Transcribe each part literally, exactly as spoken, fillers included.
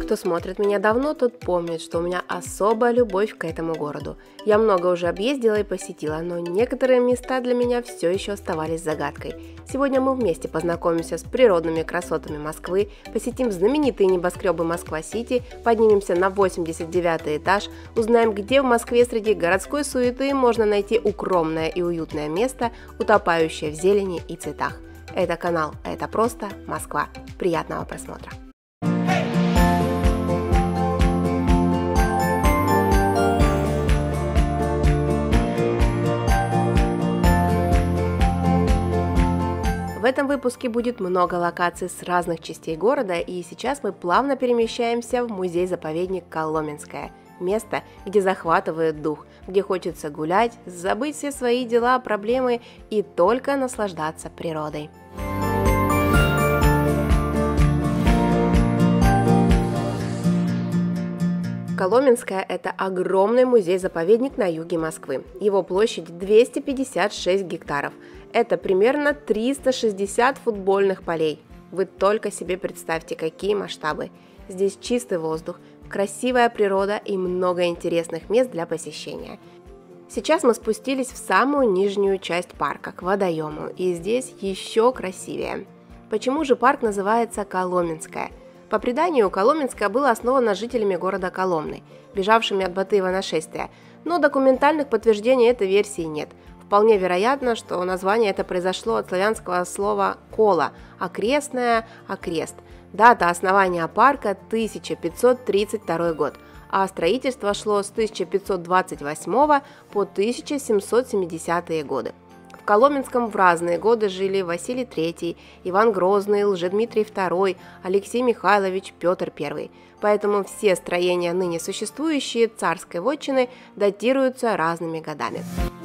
Кто смотрит меня давно, тот помнит, что у меня особая любовь к этому городу. Я много уже объездила и посетила, но некоторые места для меня все еще оставались загадкой. Сегодня мы вместе познакомимся с природными красотами Москвы, посетим знаменитые небоскребы Москва-Сити, поднимемся на восемьдесят девятый этаж, узнаем, где в Москве среди городской суеты можно найти укромное и уютное место, утопающее в зелени и цветах. Это канал «Это просто Москва». Приятного просмотра! В этом выпуске будет много локаций с разных частей города, и сейчас мы плавно перемещаемся в музей-заповедник Коломенское. Место, где захватывает дух, где хочется гулять, забыть все свои дела, проблемы и только наслаждаться природой. Коломенское – это огромный музей-заповедник на юге Москвы. Его площадь двести пятьдесят шесть гектаров. Это примерно триста шестьдесят футбольных полей. Вы только себе представьте, какие масштабы. Здесь чистый воздух, красивая природа и много интересных мест для посещения. Сейчас мы спустились в самую нижнюю часть парка, к водоему, и здесь еще красивее. Почему же парк называется Коломенское? По преданию, Коломенское было основано жителями города Коломны, бежавшими от Батыева нашествия, но документальных подтверждений этой версии нет. Вполне вероятно, что название это произошло от славянского слова «кола» – окрестное, окрест. Дата основания парка – тысяча пятьсот тридцать второй год, а строительство шло с тысяча пятьсот двадцать восьмого по тысяча семьсот семидесятые годы. В Коломенском в разные годы жили Василий третий, Иван Грозный, Лжедмитрий второй, Алексей Михайлович, Петр первый. Поэтому все строения, ныне существующие царской вотчины, датируются разными годами.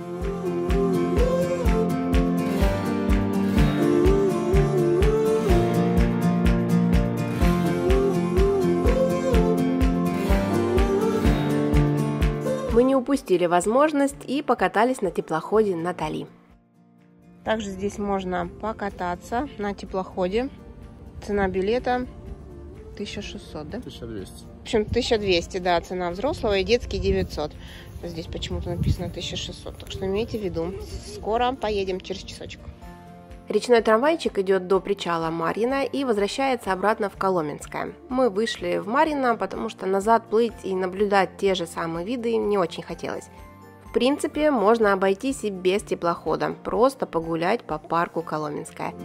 Мы не упустили возможность и покатались на теплоходе Натали. Также здесь можно покататься на теплоходе. Цена билета тысяча шестьсот, да? тысяча двести. В общем, тысяча двести, да, цена взрослого, и детский девятьсот. Здесь почему-то написано тысяча шестьсот, так что имейте в виду. Скоро поедем, через часочек. Речной трамвайчик идет до причала Марьино и возвращается обратно в Коломенское. Мы вышли в Марьино, потому что назад плыть и наблюдать те же самые виды не очень хотелось. В принципе, можно обойтись и без теплохода, просто погулять по парку Коломенское.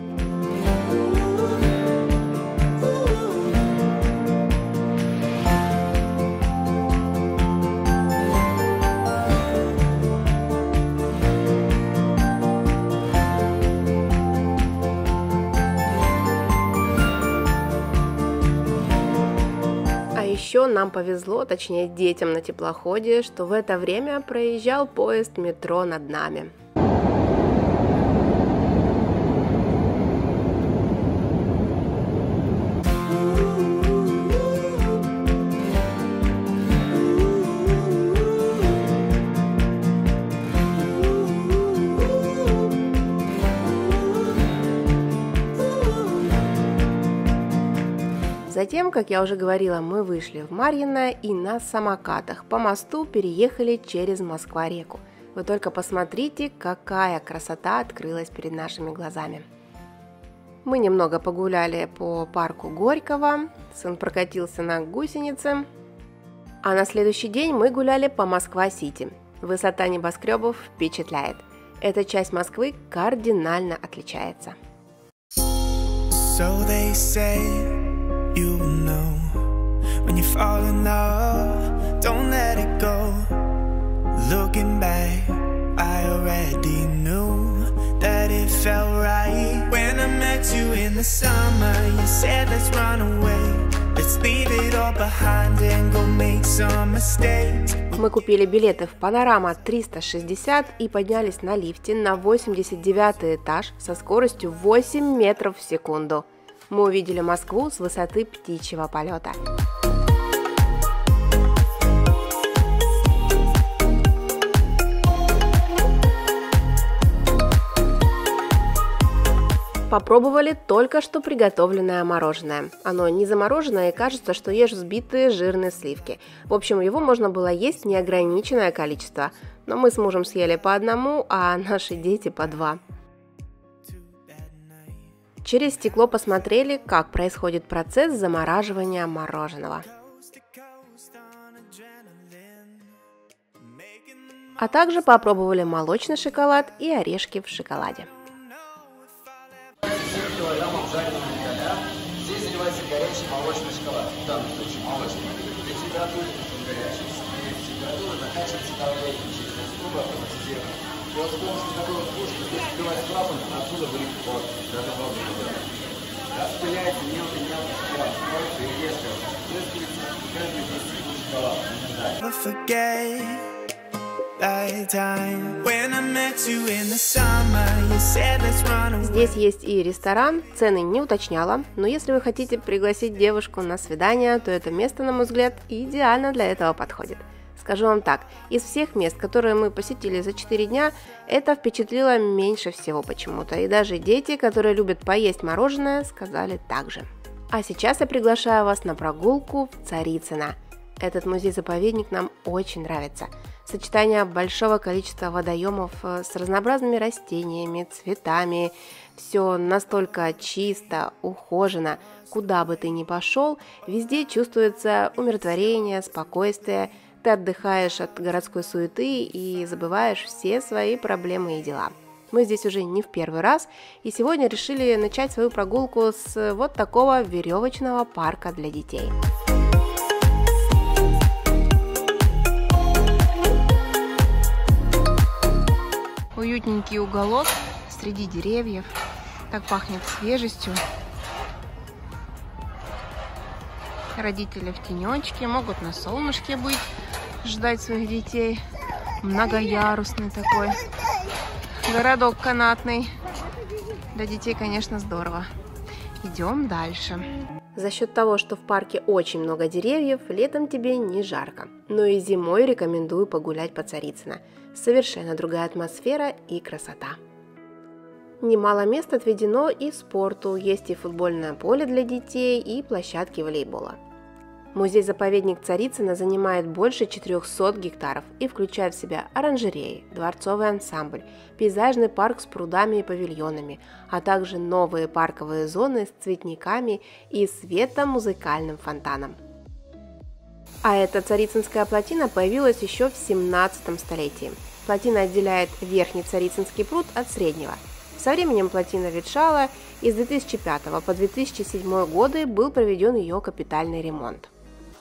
Еще нам повезло, точнее детям на теплоходе, что в это время проезжал поезд метро над нами. Затем, как я уже говорила, мы вышли в Марьино и на самокатах по мосту переехали через Москва-реку. Вы только посмотрите, какая красота открылась перед нашими глазами. Мы немного погуляли по парку Горького, сын прокатился на гусенице, а на следующий день мы гуляли по Москва-Сити. Высота небоскребов впечатляет. Эта часть Москвы кардинально отличается. So they say you know when you fall in love, don't let it go. Looking back, I already knew that it felt right. When I met you in the summer, you said let's run away. Let's leave it all behind and go make some mistakes. Мы купили билеты в Панорама триста шестьдесят и поднялись на лифте на восемьдесят девятый этаж со скоростью восемь метров в секунду. Мы увидели Москву с высоты птичьего полета. Попробовали только что приготовленное мороженое. Оно не замороженное и кажется, что ешь взбитые жирные сливки. В общем, его можно было есть неограниченное количество. Но мы с мужем съели по одному, а наши дети по два. Через стекло посмотрели, как происходит процесс замораживания мороженого. А также попробовали молочный шоколад и орешки в шоколаде. Килограммов жареного миндаля. Здесь заливается горячий молочный шоколад. В данном случае молочный. При температуре горячей температура заканчивается давлением через трубу автоматизировано. И вот с помощью такой вот пушки здесь открывается клапан, отсюда вылет вот даже воздух. Распыляется мелкий-мелкий шоколад. Смотрите, и резко. Здесь каждый здесь шоколад. Здесь есть и ресторан, цены не уточняла, но если вы хотите пригласить девушку на свидание, то это место, на мой взгляд, идеально для этого подходит. Скажу вам так, из всех мест, которые мы посетили за четыре дня, это впечатлило меньше всего почему-то, и даже дети, которые любят поесть мороженое, сказали так же. А сейчас я приглашаю вас на прогулку в Царицыно. Этот музей-заповедник нам очень нравится. Сочетание большого количества водоемов с разнообразными растениями, цветами. Все настолько чисто, ухожено. Куда бы ты ни пошел, везде чувствуется умиротворение, спокойствие. Ты отдыхаешь от городской суеты и забываешь все свои проблемы и дела. Мы здесь уже не в первый раз, и сегодня решили начать свою прогулку с вот такого веревочного парка для детей. Уютненький уголок среди деревьев, так пахнет свежестью. Родители в тенечке, могут на солнышке быть, ждать своих детей. Многоярусный такой городок канатный. Для детей, конечно, здорово. Идем дальше. За счет того, что в парке очень много деревьев, летом тебе не жарко. Но и зимой рекомендую погулять по Царицыно. Совершенно другая атмосфера и красота. Немало мест отведено и спорту. Есть и футбольное поле для детей, и площадки волейбола. Музей-заповедник Царицыно занимает больше четырехсот гектаров и включает в себя оранжереи, дворцовый ансамбль, пейзажный парк с прудами и павильонами, а также новые парковые зоны с цветниками и светомузыкальным фонтаном. А эта Царицынская плотина появилась еще в семнадцатом столетии. Плотина отделяет верхний Царицынский пруд от среднего. Со временем плотина ветшала, и с две тысячи пятого по две тысячи седьмой годы был проведен ее капитальный ремонт.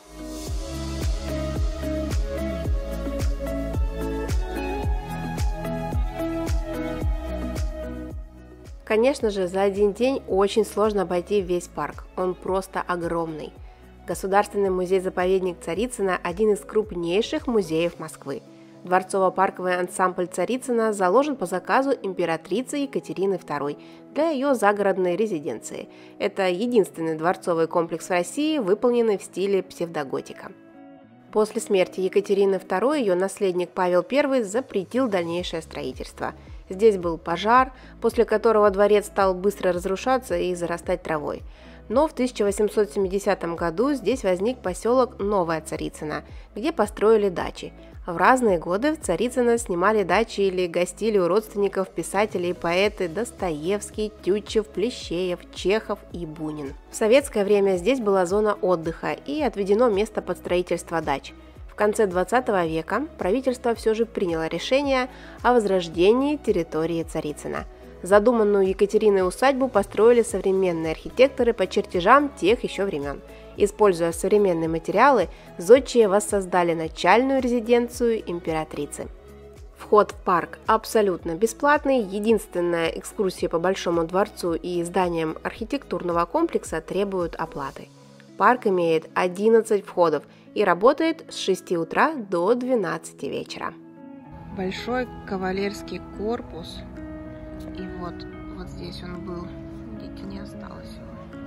Конечно же, за один день очень сложно обойти весь парк, он просто огромный. Государственный музей-заповедник Царицыно – один из крупнейших музеев Москвы. Дворцово-парковый ансамбль Царицыно заложен по заказу императрицы Екатерины второй для ее загородной резиденции. Это единственный дворцовый комплекс в России, выполненный в стиле псевдоготика. После смерти Екатерины второй ее наследник Павел Первый запретил дальнейшее строительство. Здесь был пожар, после которого дворец стал быстро разрушаться и зарастать травой. Но в тысяча восемьсот семидесятом году здесь возник поселок Новая Царицыно, где построили дачи. В разные годы в Царицыно снимали дачи или гостили у родственников писатели и поэты Достоевский, Тютчев, Плещеев, Чехов и Бунин. В советское время здесь была зона отдыха и отведено место под строительство дач. В конце двадцатого века правительство все же приняло решение о возрождении территории Царицыно. Задуманную Екатериной усадьбу построили современные архитекторы по чертежам тех еще времен. Используя современные материалы, зодчие воссоздали начальную резиденцию императрицы. Вход в парк абсолютно бесплатный, единственная экскурсия по Большому дворцу и зданиям архитектурного комплекса требуют оплаты. Парк имеет одиннадцать входов и работает с шести утра до двенадцати вечера. Большой кавалерский корпус. И вот, вот здесь он был, видите, не осталось его.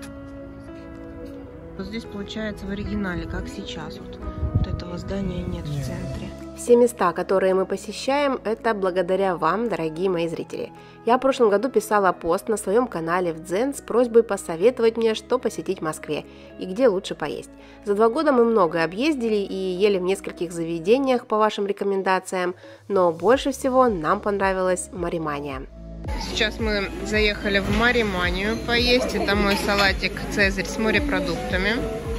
Вот здесь получается в оригинале, как сейчас, вот, вот этого здания нет в центре. Все места, которые мы посещаем, это благодаря вам, дорогие мои зрители. Я в прошлом году писала пост на своем канале в Дзен с просьбой посоветовать мне, что посетить в Москве и где лучше поесть. За два года мы много объездили и ели в нескольких заведениях по вашим рекомендациям, но больше всего нам понравилась Маримания. Сейчас мы заехали в Мариманию поесть. Это мой салатик «Цезарь» с морепродуктами.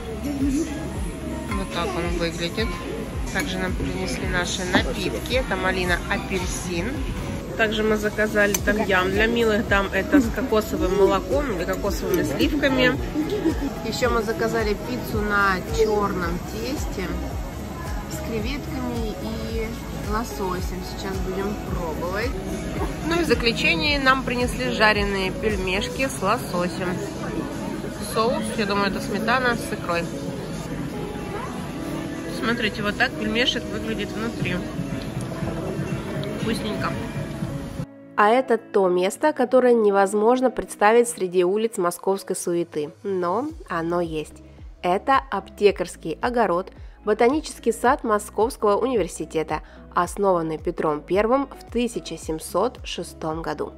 Вот так он выглядит. Также нам принесли наши напитки. Это малина, апельсин. Также мы заказали том-ям для милых. Там это с кокосовым молоком или кокосовыми сливками. Еще мы заказали пиццу на черном тесте с креветками и лососем. Сейчас будем пробовать. Ну и в заключение нам принесли жареные пельмешки с лососем. Соус, я думаю, это сметана с икрой. Смотрите, вот так пельмешек выглядит внутри. Вкусненько. А это то место, которое невозможно представить среди улиц московской суеты. Но оно есть. Это аптекарский огород, ботанический сад Московского университета, основанный Петром Первым в тысяча семьсот шестом году.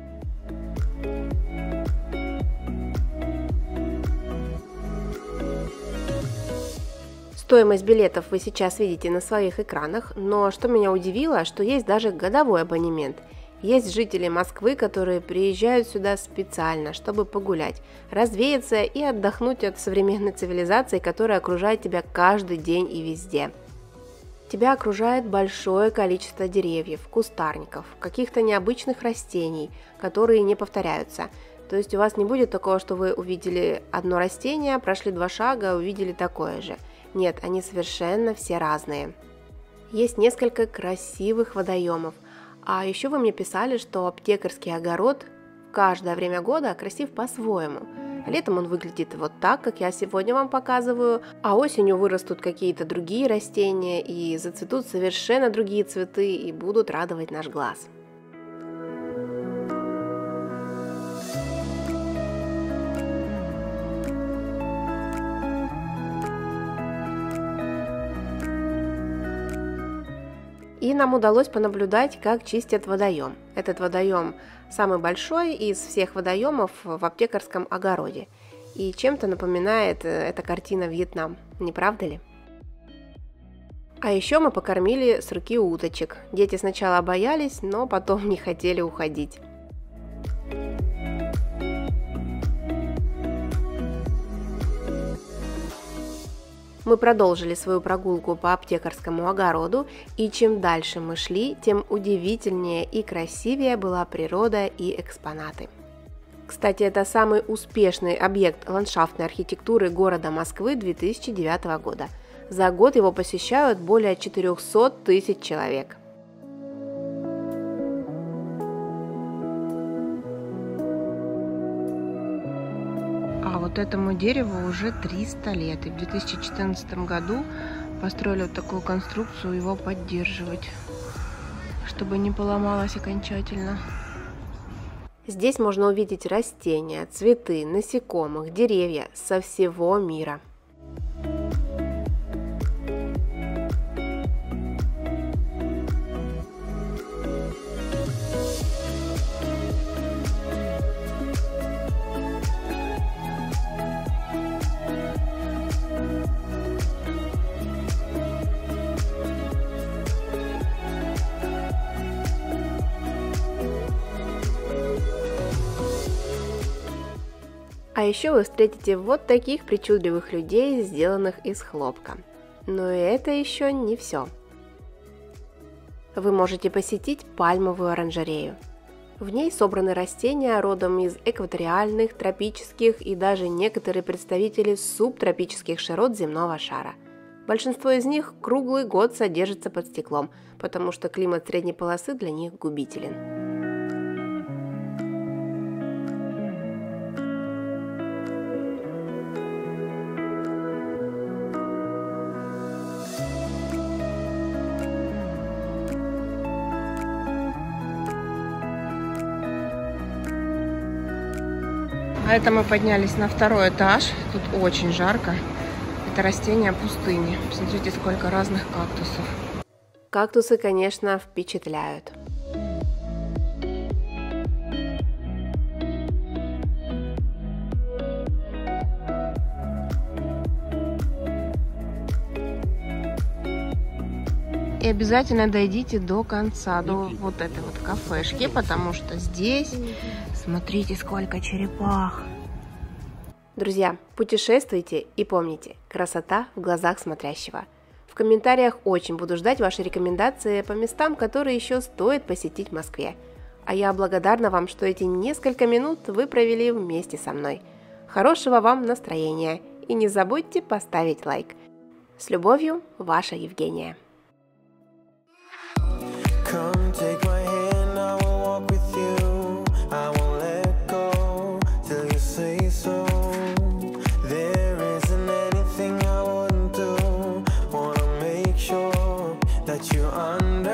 Стоимость билетов вы сейчас видите на своих экранах, но что меня удивило, что есть даже годовой абонемент. Есть жители Москвы, которые приезжают сюда специально, чтобы погулять, развеяться и отдохнуть от современной цивилизации, которая окружает тебя каждый день и везде. Тебя окружает большое количество деревьев, кустарников, каких-то необычных растений, которые не повторяются. То есть у вас не будет такого, что вы увидели одно растение, прошли два шага, увидели такое же. Нет, они совершенно все разные. Есть несколько красивых водоемов. А еще вы мне писали, что аптекарский огород в каждое время года красив по-своему. Летом он выглядит вот так, как я сегодня вам показываю, а осенью вырастут какие-то другие растения и зацветут совершенно другие цветы и будут радовать наш глаз. И нам удалось понаблюдать, как чистят водоем. Этот водоем самый большой из всех водоемов в аптекарском огороде. И чем-то напоминает эта картина Вьетнам, не правда ли? А еще мы покормили с руки уточек. Дети сначала боялись, но потом не хотели уходить. Мы продолжили свою прогулку по аптекарскому огороду, и чем дальше мы шли, тем удивительнее и красивее была природа и экспонаты. Кстати, это самый успешный объект ландшафтной архитектуры города Москвы две тысячи девятого года. За год его посещают более четырехсот тысяч человек. А вот этому дереву уже триста лет, и в две тысячи четырнадцатом году построили вот такую конструкцию его поддерживать, чтобы не поломалось окончательно. Здесь можно увидеть растения, цветы, насекомых, деревья со всего мира. А еще вы встретите вот таких причудливых людей, сделанных из хлопка. Но и это еще не все. Вы можете посетить пальмовую оранжерею. В ней собраны растения родом из экваториальных, тропических и даже некоторые представители субтропических широт земного шара. Большинство из них круглый год содержатся под стеклом, потому что климат средней полосы для них губителен. А это мы поднялись на второй этаж. Тут очень жарко. Это растения пустыни. Посмотрите, сколько разных кактусов. Кактусы, конечно, впечатляют. И обязательно дойдите до конца, до вот этой вот кафешки, потому что здесь, смотрите, сколько черепах. Друзья, путешествуйте и помните, красота в глазах смотрящего. В комментариях очень буду ждать ваши рекомендации по местам, которые еще стоит посетить в Москве. А я благодарна вам, что эти несколько минут вы провели вместе со мной. Хорошего вам настроения и не забудьте поставить лайк. С любовью, ваша Евгения. Come take my hand, I will walk with you. I won't let go till you say so. There isn't anything I wouldn't do. Wanna make sure that you understand.